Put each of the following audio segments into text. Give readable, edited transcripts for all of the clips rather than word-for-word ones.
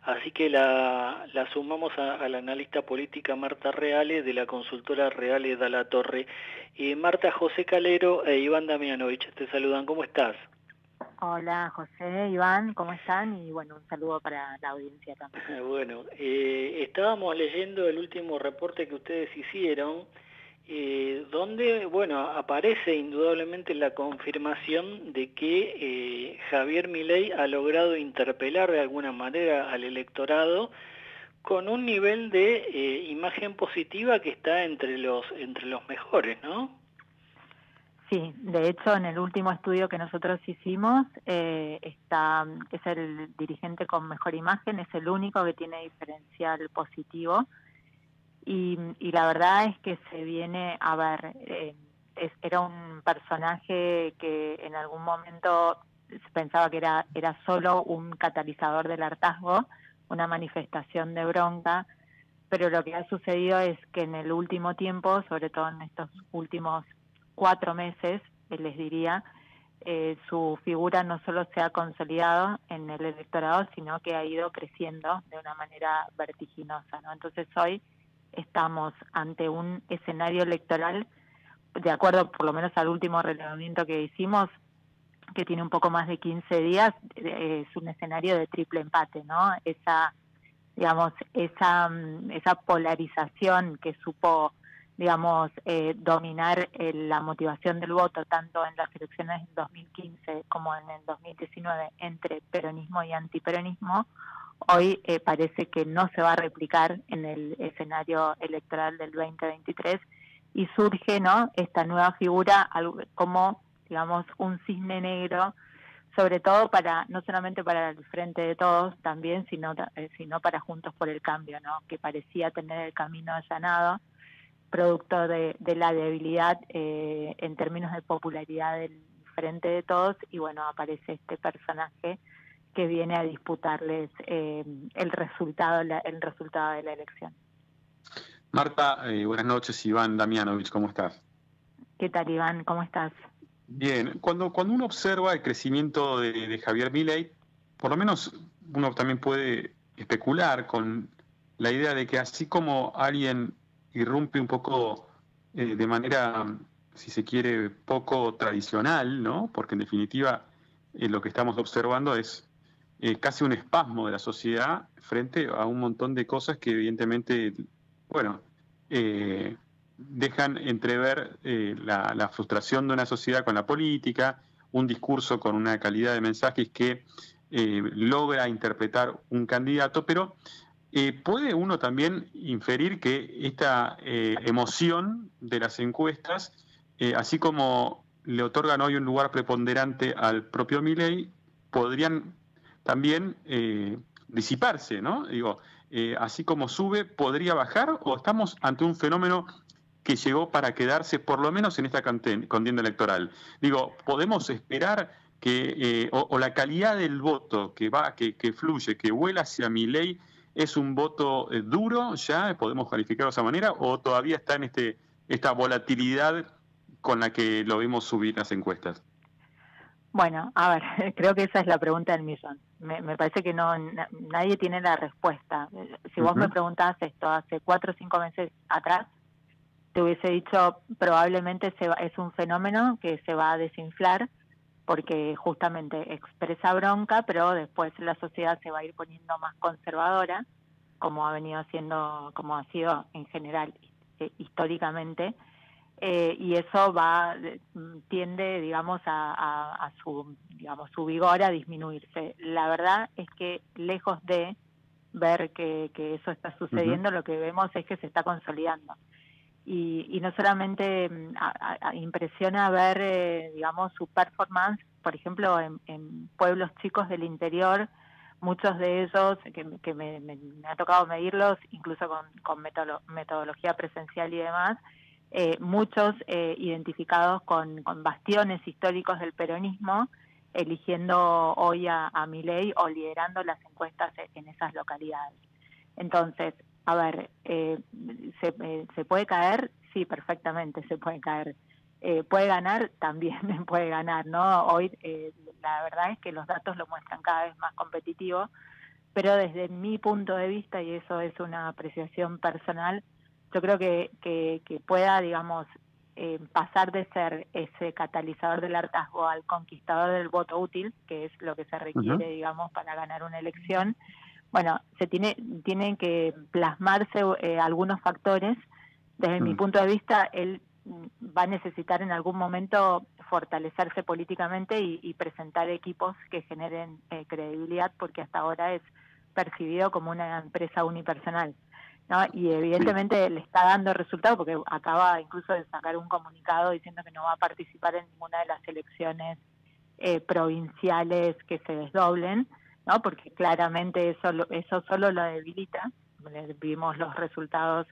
Así que la sumamos a la analista política Marta Reale de la consultora Reale Dalla Torre. Marta, José Calero e Iván Damianovich te saludan. ¿Cómo estás? Hola José, Iván, ¿cómo están? Y bueno, un saludo para la audiencia también. Bueno, estábamos leyendo el último reporte que ustedes hicieron, donde, bueno, aparece indudablemente la confirmación de que Javier Milei ha logrado interpelar de alguna manera al electorado con un nivel de imagen positiva que está entre los mejores, ¿no? Sí, de hecho en el último estudio que nosotros hicimos es el dirigente con mejor imagen, es el único que tiene diferencial positivo y la verdad es que se viene a ver, era un personaje que en algún momento se pensaba que era solo un catalizador del hartazgo, una manifestación de bronca, pero lo que ha sucedido es que en el último tiempo, sobre todo en estos últimos 4 meses, les diría, su figura no solo se ha consolidado en el electorado, sino que ha ido creciendo de una manera vertiginosa, ¿no? Entonces hoy estamos ante un escenario electoral, de acuerdo por lo menos al último relevamiento que hicimos, que tiene un poco más de 15 días, es un escenario de triple empate, ¿no? Esa polarización que supo, dominar la motivación del voto, tanto en las elecciones del 2015 como en el 2019, entre peronismo y antiperonismo, hoy parece que no se va a replicar en el escenario electoral del 2023 y surge, ¿no?, esta nueva figura como, un cisne negro, sobre todo no solamente para el Frente de Todos también, sino para Juntos por el Cambio, ¿no?, que parecía tener el camino allanado, producto de la debilidad en términos de popularidad del Frente de Todos, y bueno, aparece este personaje que viene a disputarles el resultado de la elección. Marta, buenas noches. Iván Damianovich, ¿cómo estás? ¿Qué tal, Iván? ¿Cómo estás? Bien, cuando uno observa el crecimiento de Javier Milei, por lo menos uno también puede especular con la idea de que así como alguien irrumpe un poco de manera, si se quiere, poco tradicional, ¿no? Porque en definitiva lo que estamos observando es casi un espasmo de la sociedad frente a un montón de cosas que evidentemente, bueno, dejan entrever la frustración de una sociedad con la política, un discurso con una calidad de mensajes que logra interpretar un candidato, pero puede uno también inferir que esta emoción de las encuestas, así como le otorgan hoy un lugar preponderante al propio Milei, podrían también disiparse, ¿no? Digo, así como sube, ¿podría bajar o estamos ante un fenómeno que llegó para quedarse por lo menos en esta contienda electoral? Digo, ¿podemos esperar que, o la calidad del voto que fluye, que vuela hacia Milei, es un voto duro ya, podemos calificarlo de esa manera, o todavía está en esta volatilidad con la que lo vemos subir las encuestas? Bueno, a ver, creo que esa es la pregunta del millón. Me parece que nadie tiene la respuesta. Si vos me preguntás esto hace 4 o 5 meses atrás, te hubiese dicho probablemente es un fenómeno que se va a desinflar porque justamente expresa bronca, pero después la sociedad se va a ir poniendo más conservadora, como ha sido en general históricamente, y eso tiende, a su vigor a disminuirse. La verdad es que lejos de ver que eso está sucediendo, lo que vemos es que se está consolidando. Y no solamente impresiona ver, su performance, por ejemplo, en pueblos chicos del interior, muchos de ellos, que me ha tocado medirlos, incluso con metodología presencial y demás, muchos identificados con bastiones históricos del peronismo, eligiendo hoy a Milei o liderando las encuestas en esas localidades. Entonces, a ver, ¿se puede caer? Sí, perfectamente se puede caer. ¿Puede ganar? También puede ganar, ¿no? Hoy la verdad es que los datos lo muestran cada vez más competitivo, pero desde mi punto de vista, y eso es una apreciación personal, yo creo que pueda, digamos, pasar de ser ese catalizador del hartazgo al conquistador del voto útil, que es lo que se requiere, digamos, para ganar una elección. Bueno, tienen que plasmarse algunos factores. Desde mi punto de vista, él va a necesitar en algún momento fortalecerse políticamente y presentar equipos que generen credibilidad, porque hasta ahora es percibido como una empresa unipersonal, ¿no? Y evidentemente le está dando resultado, porque acaba incluso de sacar un comunicado diciendo que no va a participar en ninguna de las elecciones provinciales que se desdoblen, ¿no? Porque claramente eso solo lo debilita. Vimos los resultados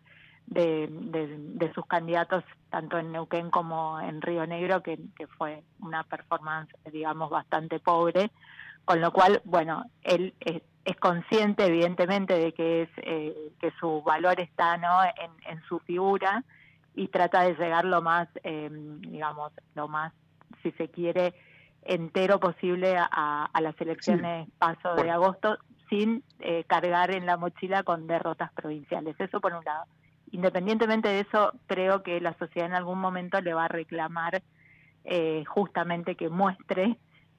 de sus candidatos tanto en Neuquén como en Río Negro, que fue una performance, digamos, bastante pobre, con lo cual, bueno, él es consciente evidentemente de que que su valor está, ¿no?, en su figura, y trata de llegar lo más, digamos, lo más, si se quiere, entero posible a las elecciones paso de agosto, sin cargar en la mochila con derrotas provinciales. Eso por un lado. Independientemente de eso, creo que la sociedad en algún momento le va a reclamar justamente que muestre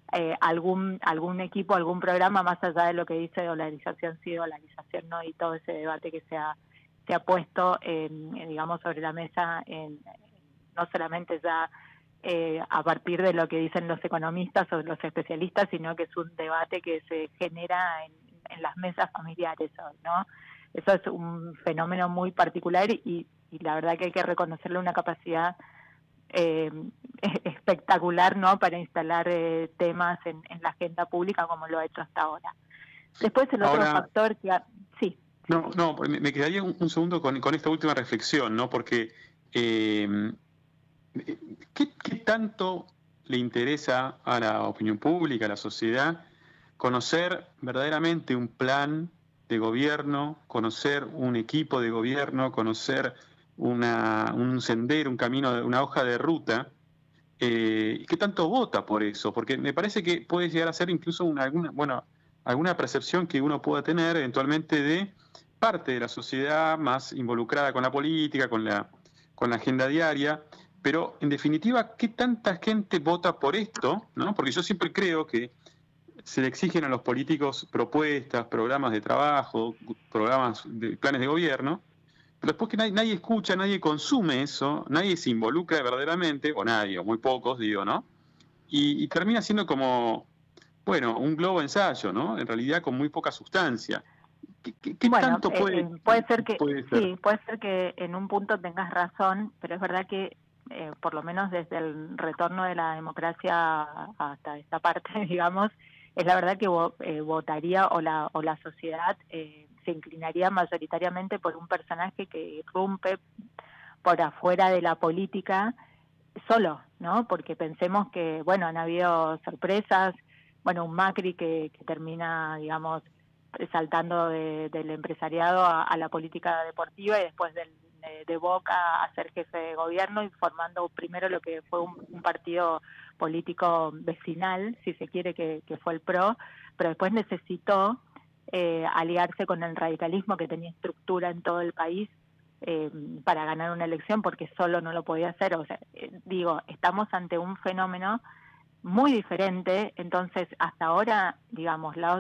algún equipo, algún programa, más allá de lo que dice dolarización sí, dolarización no, y todo ese debate que se ha puesto, digamos, sobre la mesa, no solamente ya a partir de lo que dicen los economistas o los especialistas, sino que es un debate que se genera en las mesas familiares, ¿no? Eso es un fenómeno muy particular y la verdad que hay que reconocerle una capacidad espectacular, ¿no?, para instalar temas en la agenda pública como lo ha hecho hasta ahora. Después el otro factor que... Sí. No, me quedaría un segundo con esta última reflexión, ¿no? Porque ¿qué tanto le interesa a la opinión pública, a la sociedad, conocer verdaderamente un plan de gobierno, conocer un equipo de gobierno, conocer un sendero, un camino, una hoja de ruta? ¿Qué tanto vota por eso? Porque me parece que puede llegar a ser incluso alguna percepción que uno pueda tener eventualmente de parte de la sociedad más involucrada con la política, con la agenda diaria. Pero, en definitiva, ¿qué tanta gente vota por esto? ¿No? Porque yo siempre creo que se le exigen a los políticos propuestas, programas de trabajo, planes de gobierno, pero después que nadie escucha, nadie consume eso, nadie se involucra verdaderamente, o muy pocos, digo, ¿no? Y termina siendo como, bueno, un globo ensayo, ¿no? En realidad con muy poca sustancia. ¿Qué tanto puede ser que sí, puede ser que en un punto tengas razón, pero es verdad que por lo menos desde el retorno de la democracia hasta esta parte, digamos, es la verdad que votaría o la sociedad se inclinaría mayoritariamente por un personaje que irrumpe por afuera de la política solo, ¿no? Porque pensemos que, bueno, han habido sorpresas, bueno, un Macri que termina, digamos, saltando del empresariado a la política deportiva, y después de Boca a ser jefe de gobierno y formando primero lo que fue un partido político vecinal, si se quiere, que fue el PRO, pero después necesitó aliarse con el radicalismo que tenía estructura en todo el país para ganar una elección, porque solo no lo podía hacer. O sea, estamos ante un fenómeno muy diferente. Entonces, hasta ahora, digamos, los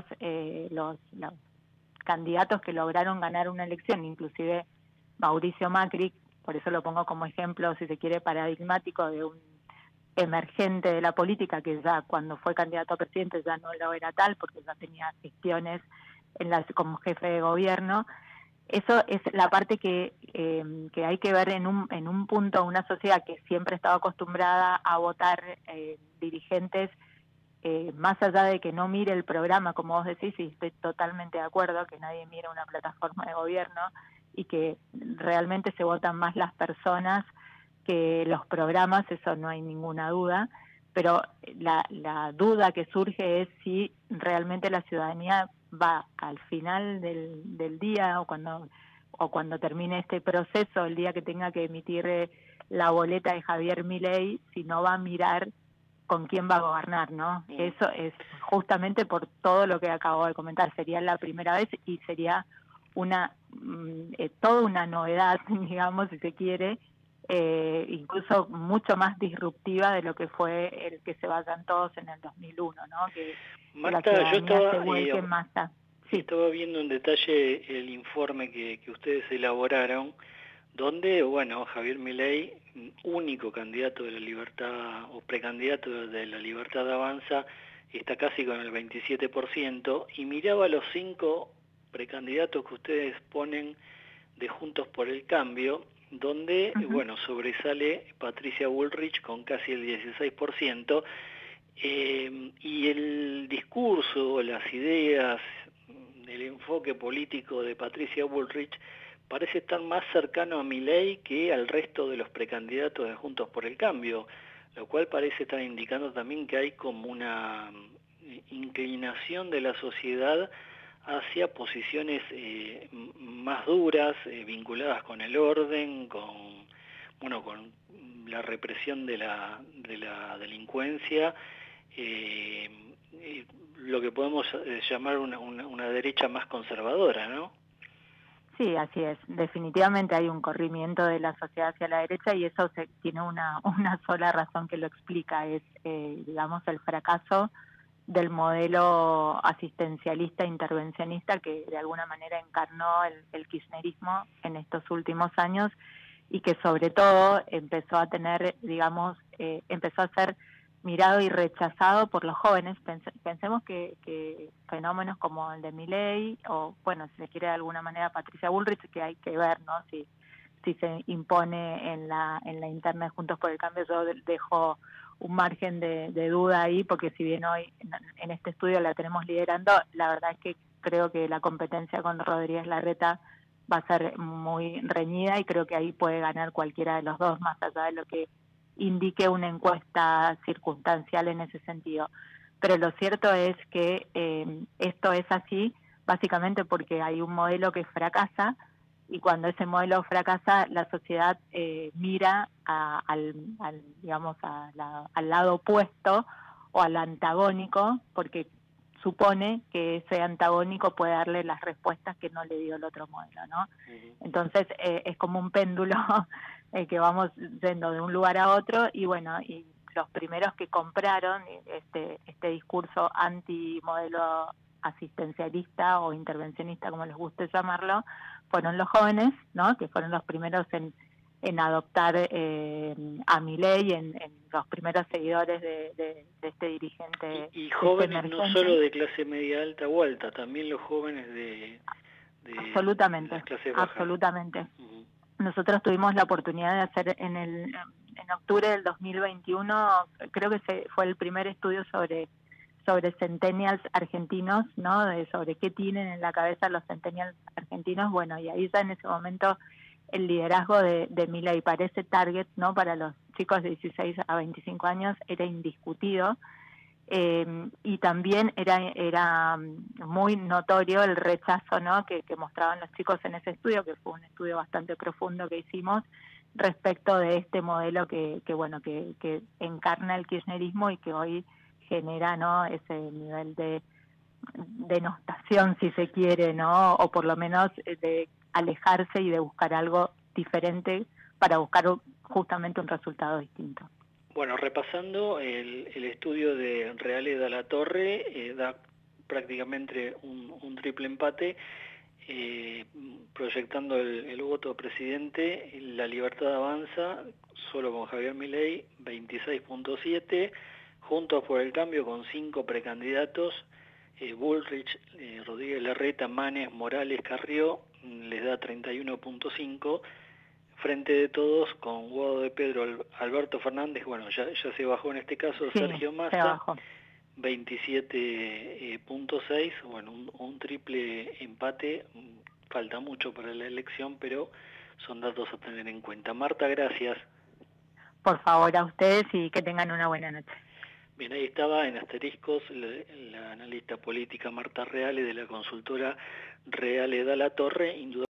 candidatos que lograron ganar una elección, inclusive Mauricio Macri, por eso lo pongo como ejemplo, si se quiere, paradigmático de un emergente de la política, que ya cuando fue candidato a presidente ya no lo era tal, porque ya tenía gestiones como jefe de gobierno. Eso es la parte que hay que ver en un punto, una sociedad que siempre estaba acostumbrada a votar dirigentes, más allá de que no mire el programa, como vos decís, y estoy totalmente de acuerdo, que nadie mira una plataforma de gobierno y que realmente se votan más las personas que los programas, eso no hay ninguna duda, pero la duda que surge es si realmente la ciudadanía va al final del día o cuando termine este proceso, el día que tenga que emitir la boleta de Javier Milei, si no va a mirar con quién va a gobernar, ¿no? Eso es justamente por todo lo que acabo de comentar. Sería la primera vez y sería toda una novedad, digamos, si se quiere, incluso mucho más disruptiva de lo que fue el que se vayan todos en el 2001, ¿no? Que Marta, la yo ciudadanía se vuelque en masa. Sí. Estaba viendo en detalle el informe que ustedes elaboraron, donde, bueno, Javier Milei, único candidato de la Libertad o precandidato de la Libertad Avanza, está casi con el 27%, y miraba los 5 precandidatos que ustedes ponen de Juntos por el Cambio, donde, bueno, sobresale Patricia Bullrich con casi el 16%, y el discurso, las ideas, el enfoque político de Patricia Bullrich parece estar más cercano a Milei que al resto de los precandidatos de Juntos por el Cambio, lo cual parece estar indicando también que hay como una inclinación de la sociedad hacia posiciones más duras, vinculadas con el orden, con la represión de la delincuencia, lo que podemos llamar una derecha más conservadora, ¿no? Sí, así es. Definitivamente hay un corrimiento de la sociedad hacia la derecha y eso tiene una sola razón que lo explica, es, digamos, el fracaso del modelo asistencialista intervencionista que de alguna manera encarnó el kirchnerismo en estos últimos años y que sobre todo empezó a tener, digamos, empezó a ser mirado y rechazado por los jóvenes. Pensemos que fenómenos como el de Milei o, bueno, si se quiere de alguna manera Patricia Bullrich, que hay que ver, ¿no? Si se impone en la interna de Juntos por el Cambio, yo dejo un margen de duda ahí, porque si bien hoy en este estudio la tenemos liderando, la verdad es que creo que la competencia con Rodríguez Larreta va a ser muy reñida y creo que ahí puede ganar cualquiera de los dos, más allá de lo que indique una encuesta circunstancial en ese sentido. Pero lo cierto es que esto es así básicamente porque hay un modelo que fracasa y cuando ese modelo fracasa la sociedad mira digamos al lado opuesto o al antagónico porque supone que ese antagónico puede darle las respuestas que no le dio el otro modelo, ¿no? Entonces es como un péndulo que vamos yendo de un lugar a otro y bueno, y los primeros que compraron este discurso anti-modelo asistencialista o intervencionista, como les guste llamarlo, fueron los jóvenes, ¿no? Que fueron los primeros en adoptar a Milei, en los primeros seguidores de este dirigente. Y jóvenes no solo de clase media alta o alta, también los jóvenes de absolutamente, las clases bajas. Absolutamente. Nosotros tuvimos la oportunidad de hacer en octubre del 2021, creo que fue el primer estudio sobre centennials argentinos, ¿no? Sobre qué tienen en la cabeza los centennials argentinos. Bueno, y ahí ya en ese momento el liderazgo de Milei para ese target, ¿no? Para los chicos de 16 a 25 años era indiscutido. Y también era muy notorio el rechazo, ¿no? que mostraban los chicos en ese estudio, que fue un estudio bastante profundo que hicimos respecto de este modelo que encarna el kirchnerismo y que hoy genera, ¿no? Ese nivel de denostación, si se quiere, ¿no? O por lo menos de alejarse y de buscar algo diferente para buscar justamente un resultado distinto. Bueno, repasando el estudio de Reale de la Torre, da prácticamente un triple empate, proyectando el voto presidente. La Libertad Avanza, solo con Javier Milei, 26.7, Juntos por el Cambio con 5 precandidatos, Bullrich, Rodríguez Larreta, Manes, Morales, Carrió, les da 31.5, Frente de Todos con Guado de Pedro, Alberto Fernández, bueno, ya se bajó en este caso, sí, Sergio Massa, 27.6, bueno, un triple empate, falta mucho para la elección, pero son datos a tener en cuenta. Marta, gracias. Por favor, a ustedes y que tengan una buena noche. Bien, ahí estaba en asteriscos la analista política Marta Reale de la consultora Reale de la Torre, indudablemente.